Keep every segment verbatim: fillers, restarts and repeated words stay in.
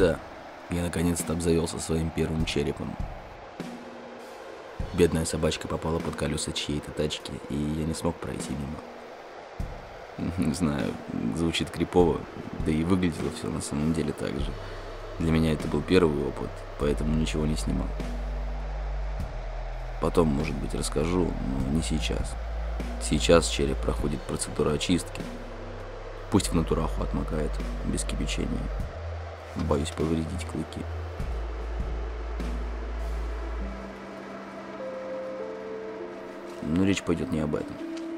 Да, я наконец-то обзавелся своим первым черепом. Бедная собачка попала под колеса чьей-то тачки, и я не смог пройти мимо. Не знаю, звучит крипово, да и выглядело все на самом деле так же. Для меня это был первый опыт, поэтому ничего не снимал. Потом, может быть, расскажу, но не сейчас. Сейчас череп проходит процедуру очистки. Пусть в натураху отмокает, без кипячения. Боюсь повредить клыки. Но речь пойдет не об этом.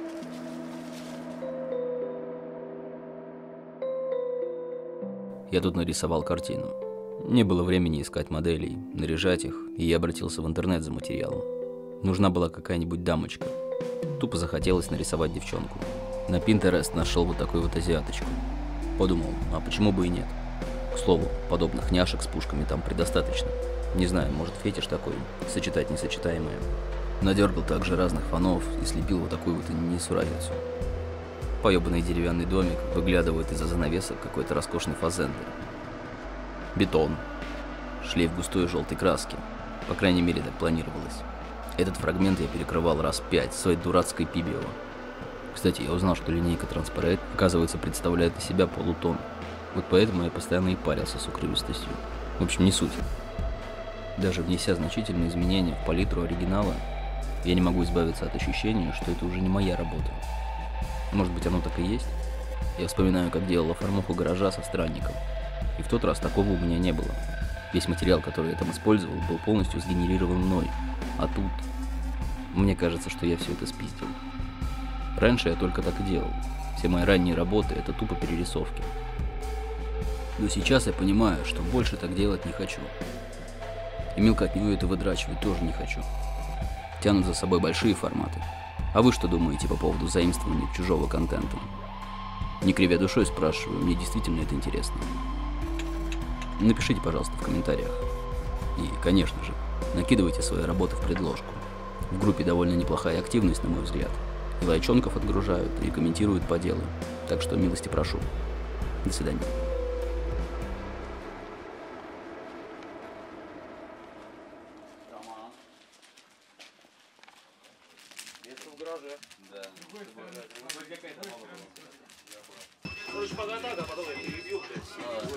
Я тут нарисовал картину. Не было времени искать моделей, наряжать их, и я обратился в интернет за материалом. Нужна была какая-нибудь дамочка. Тупо захотелось нарисовать девчонку. На Pinterest нашел вот такую вот азиаточку. Подумал, а почему бы и нет? К слову, подобных няшек с пушками там предостаточно. Не знаю, может фетиш такой, сочетать несочетаемое. Надергал также разных фонов и слепил вот такую вот несуразицу. Поебанный деревянный домик выглядывает из-за занавесок какой-то роскошный фазендер. Бетон. Шлейф густой желтой краски. По крайней мере, так планировалось. Этот фрагмент я перекрывал раз пять своей дурацкой Пибио. Кстати, я узнал, что линейка Transparent, оказывается, представляет из себя полутон. Вот поэтому я постоянно и парился с укрывистостью. В общем, не суть. Даже внеся значительные изменения в палитру оригинала, я не могу избавиться от ощущения, что это уже не моя работа. Может быть, оно так и есть? Я вспоминаю, как делал оформуху гаража со странником. И в тот раз такого у меня не было. Весь материал, который я там использовал, был полностью сгенерирован мной. А тут... Мне кажется, что я все это спиздил. Раньше я только так и делал. Все мои ранние работы — это тупо перерисовки. Но сейчас я понимаю, что больше так делать не хочу. И мелкотню это выдрачивать тоже не хочу. Тянут за собой большие форматы. А вы что думаете по поводу заимствования чужого контента? Не кривя душой спрашиваю, мне действительно это интересно. Напишите, пожалуйста, в комментариях. И, конечно же, накидывайте свои работы в предложку. В группе довольно неплохая активность, на мой взгляд. И лайчонков отгружают, и комментируют по делу. Так что милости прошу. До свидания. В гараже. Да. Какая-то мама была. Ну, шпагата, а потом я перебил, блядь.